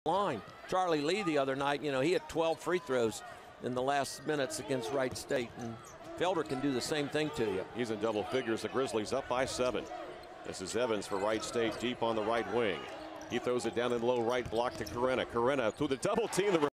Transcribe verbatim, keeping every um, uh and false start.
line. Charlie Lee the other night, you know, he had twelve free throws in the last minutes against Wright State, and Felder can do the same thing to you. He's in double figures. The Grizzlies up by seven. This is Evans for Wright State, deep on the right wing. He throws it down in low right block to Corena. Corena through the double team. The